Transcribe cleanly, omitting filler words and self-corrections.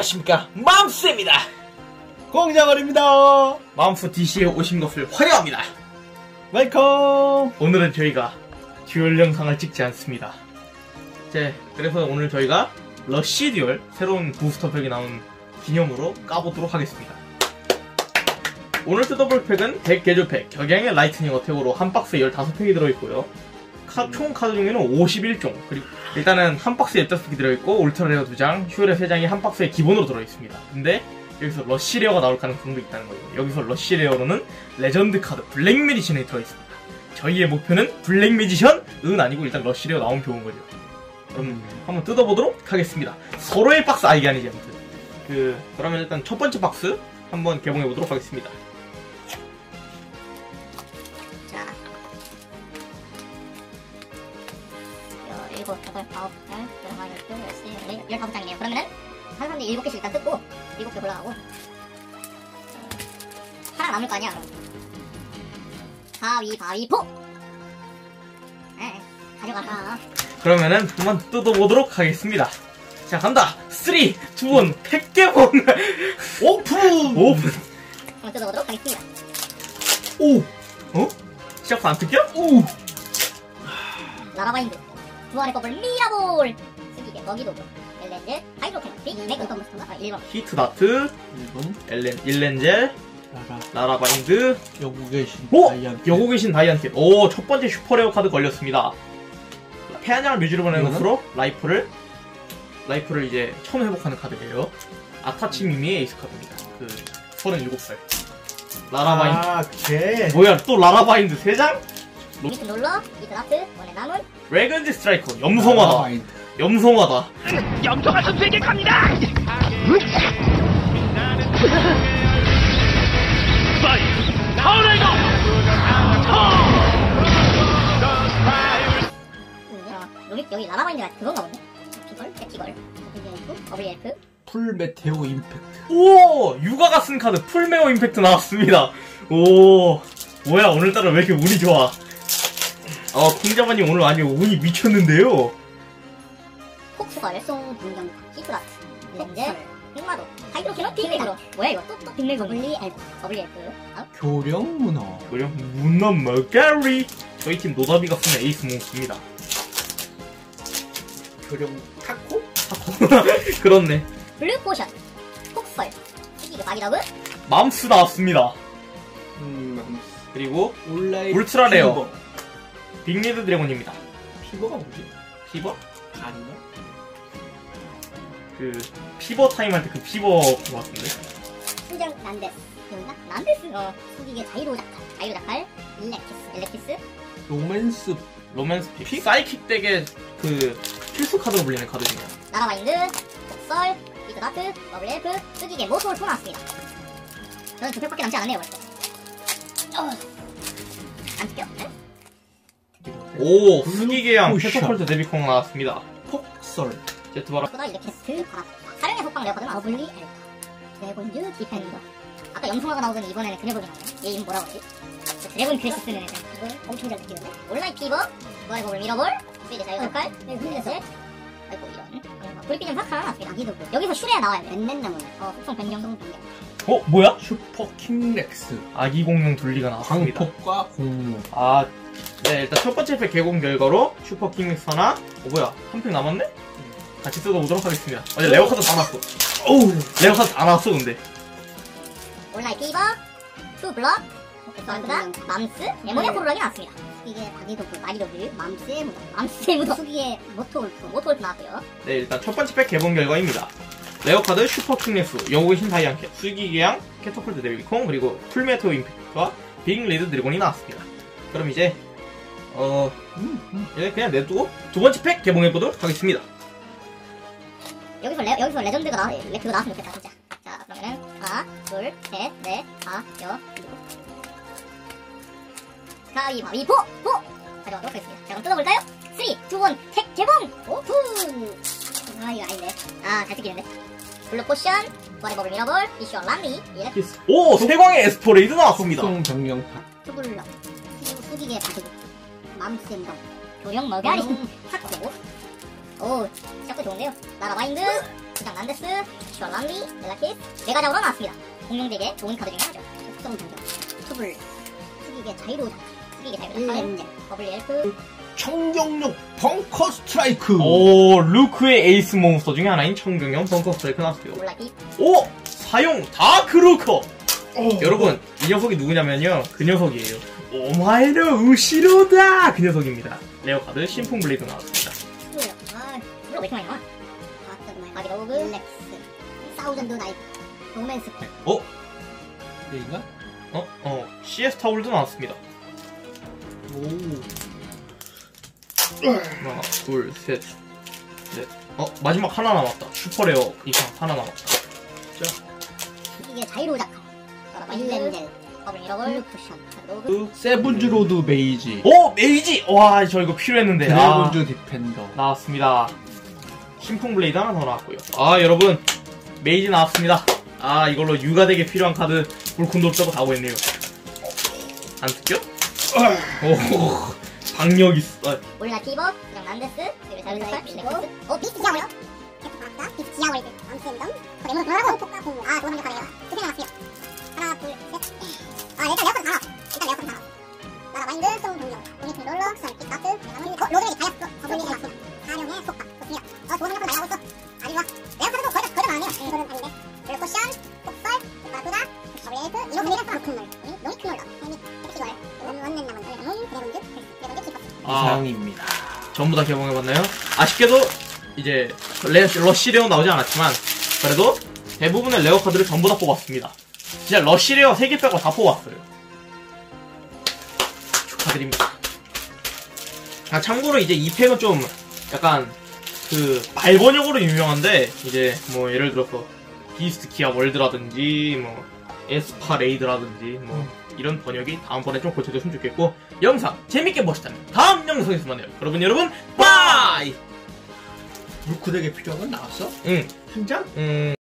안녕하십니까, 맘스입니다. 공장원입니다. 맘스 DC에 오신 것을 환영합니다. 웰컴. 오늘은 저희가 듀얼 영상을 찍지 않습니다. 그래서 오늘 저희가 러쉬 듀얼 새로운 부스터 팩이 나온 기념으로 까보도록 하겠습니다. 오늘 뜯어볼 팩은 100개조 팩, 격양의 라이트닝 어택으로 한 박스에 15팩이 들어있고요. 총 카드 종류는 51종, 그리고 일단은 한 박스에 15팩이 들어있고 울트라 레어 2장, 슈레 3장이 한 박스에 기본으로 들어있습니다. 근데 여기서 러쉬 레어가 나올 가능성도 있다는 거예요. 여기서 러쉬 레어로는 레전드 카드 블랙 매지션이 들어있습니다. 저희의 목표는 블랙 매지션은 아니고 일단 러쉬 레어 나오면 좋은 거죠. 그럼 한번 뜯어보도록 하겠습니다. 서로의 박스, 이게 아니지 아무튼. 그러면 일단 첫 번째 박스 한번 개봉해보도록 하겠습니다. 자, 7, 8, 9, 10, 15장이네요. 그러면은 한 사람이 7개씩 일단 뜯고 7개 골라가고 하나 남을 거 아니야. 그럼 가위바위보! 가져가라. 그러면은 한번 뜯어보도록 하겠습니다. 자, 간다! 3, 2, 1, 팩 개봉! 오픈! 한번 뜯어보도록 하겠습니다. 오! 시작도 안 뜯겨? 오! 라라바인드, 부활의 버블 미라볼! 쓰기개, 먹이도구, 엘렌젤, 하이드로캔, 빅, 맥, 어떤 모스터가 1번. 히트 다트, 1번. 일렌젤, 라라바인드, 여고 계신 다이안트. 여고 계신 다이안트. 오, 첫 번째 슈퍼레어 카드 걸렸습니다. 태안양을 뮤즈로 보내는 것으로 라이프를 이제 처음 회복하는 카드예요. 아타치 미미의 에이스 카드입니다. 37살. 라라바인드. 걔. 뭐야, 또 라라바인드 3장? 미스 롤러, 이트 나트, 원의 나물, 레전드 스트라이커. 염송하다. 염송하다. 염소가 선수에게 갑니다! 파워라이더! 여기 라라바인드가 그건가 보네. 피걸, 패티걸, 버블 엘프, 풀 메테오 임팩트. 오! 유가가 쓴 카드 풀메어 임팩트 나왔습니다. 오, 뭐야, 오늘따라 왜 이렇게 운이 좋아. 콩자마님 오늘 아니 운이 미쳤는데요. 폭스걸, 송, 분경, 히트라트, 렌젤, 흑마도, 하이드로캐논, 빅맥으로. 뭐야 이거? 또 빅맥으로. 버블 엘프. 교령 문어. 그냥 문어 머가리. 저희 팀 노다비가 쓰는 에이스 몬스입니다. 교령 타코? 그렇네. 블루 포션, 폭설, 쓰기개 마기더브, 맘스 나왔습니다. 그리고 온라인 울트라 레어. 피버. 빅리드 드래곤입니다. 피버가 뭐지? 피버? 간인가? 피버 타임한테 피버 그거 같은데. 수정 난데스, 기억나? 난데스? 쓰기개 자이로자칼, 일렉키스, 로맨스 픽? 사이킥 덱의 필수 카드로 불리는 카드 중이야. 라라바인드, 폭설, 히트나트, 버블 엘프, 쓰기개 모토를 또 나왔습니다. 저는 2팩밖에 남지 않았네요 벌써. 안 뜯겨? 오, 수기계양 포션. 캐터펄트 데뷔콩 나왔습니다. 폭설. 제트바라. 보다 일렉키스, 사령의 속방 레어카드는 버블리 엘프, 드래곤즈 디펜더. 아까 염소화가 나오더니 이번에는 그녀복이 나오네. 얘 이름 뭐라고 하지? 드래곤 크래시 쓰는 애들. 이걸 엄청 잘 느끼는데? 온라인 피버, 부활의 버블 미러볼, 스위드 자유자칼, 힐레셋. 아이고 이런. 브리피즘 파크 하나 나왔습니다. 여기서 슈레야 나와야 돼. 벤넨나무. 속성 변경. 뭐야? 슈퍼 킹렉스. 아기 공룡 둘리가 나왔습니다. 광폭과 공룡. 네, 일단 첫 번째 팩 개봉 결과로 슈퍼 킹렉스 하나. 뭐야? 한 팩 남았네? 같이 뜯어보도록 하겠습니다. 레어 카드 다 나왔어. 레어 카드 다 나왔어, 근데. 온라인 피버, 투 블럭, 그다음 맘스, 에모니아 포르락이 나왔습니다. 이게 마기도구, 맘스의 무덤, 수기의 모토울프 나왔고요. 네, 일단 첫 번째 팩 개봉 결과입니다. 레어 카드 슈퍼 킹렉스, 영국의 신 다이안캐, 수기계양, 캐터펄트 데뷔콩, 그리고 풀메테오 임팩트와 빅 리드 드래곤이 나왔습니다. 그럼 이제 그냥 내두고 두 번째 팩 개봉해보도록 하겠습니다. 여기서 레전드가 나왔으면 좋겠다 진짜. 자, 그러면은 하나, 둘, 셋, 넷, 다, 여, 일곱. 가위바위보! 가져가도록 하겠습니다. 자, 그럼 뜯어볼까요? 3, 2, 1, 팩 개봉! 오픈! 이거 아닌데. 잘 뜯기는데. 블루 포션, 부활의 버블 미러볼, 이슈어 람리, 오! 세광의 에스포레이드 나왔습니다. 속성 변경 투블럭, 수기계 바둑, 맘스의 무덤, 조령 머가리, 타코. 오, 시작도 좋은데요. 라라바인드, 시장 난데스, 슈얼란리, 멜라키스, 메가작으로 나왔습니다. 공룡에게 좋은 카드 중에 하나죠. 특성 등등. 투블, 특이계 자이로, 특이계 자이로, 엔젤, 버블 엘프, 청경력 벙커 스트라이크. 오, 루크의 에이스 몬스터 중에 하나인 청경형 벙커 스트라이크 나왔어요. 올라기, 오! 사용 다크루커! 여러분, 이 녀석이 누구냐면요. 그 녀석이에요. 오마에노 우시로다! 그 녀석입니다. 레어 카드 신풍 블레이드 나왔습니다. 투블, 투블 왜 이렇게 많이 나와? 바디로그, 릴렉스, 사우전드 나이트, 로맨스 펄. 여기가? CS 타월도 나왔습니다. 오. 하나, 둘, 셋, 넷. 마지막 하나 남았다. 슈퍼레어 이상 하나 남았다. 이게 자이로 자칼, 마일렌젤, 버블 미러걸, 쿠션, 로그, 세븐즈 로드 메이지. 오! 메이지! 와, 저 이거 필요했는데. 드래곤즈 디펜더. 나왔습니다. 신풍 블레이드 하나 더 나왔고요. 여러분. 메이지 나왔습니다. 이걸로 유가덱에 필요한 카드 볼콘도 빼고 다 구했네요. 안 듣겨? 오, 박력 있어. 올라 티버, 그냥 난데스, 그리고 자르사칼, 릴렉스, 비스트 지하월드, 캐프파스타, 비스트 지하월드, 암스앤덤, 레몬 돌아가고, 폭가 공무. 좋은 생각하네요. 두개 남았습니다. 하나, 둘, 셋. 일단 레어컨 다. 나라 마인드, 송 동력, 유니티 롤러, 선, 킥가스, 로드레기 다이아스, 버블리기 맞습니다. 사령의 속박, 좋습니다. 좋은 생각도 많이 하고 있어. 아주 좋아. 레어컨도 거의 다 많네요. 이거는 아닌데. 블루코션, 폭설, 바쿠다, 버블레이프, 이노미가 로큰롤, 노이크놀러, 세미, 섹시걸, 원낸 남은 드래곤즈, 키퍼. 이상입니다. 전부 다 개봉해봤나요? 아쉽게도 이제 러시레어 나오지 않았지만 그래도 대부분의 레어 카드를 전부 다 뽑았습니다. 진짜 러시레어 3개 빼고 다 뽑았어요. 축하드립니다. 참고로 이제 이 팩은 좀 약간 그 말번역으로 유명한데 이제 뭐 예를 들어서 비스트 기아 월드라든지 뭐 에스파 레이드라든지 뭐 이런 번역이 다음번에 좀 고쳐졌으면 좋겠고, 영상 재밌게 보시다면 다음 영상에서 만나요. 여러분 빠이! 루크덱에 필요한 건 나왔어? 응. 한 장?